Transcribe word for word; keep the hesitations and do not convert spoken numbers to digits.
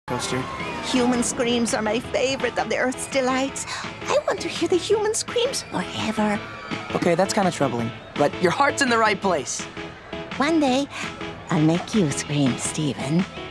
coaster. Human screams are my favorite of the Earth's delights. I want to hear the human screams forever. Okay, that's kind of troubling, but your heart's in the right place. One day, I'll make you scream, Stephen.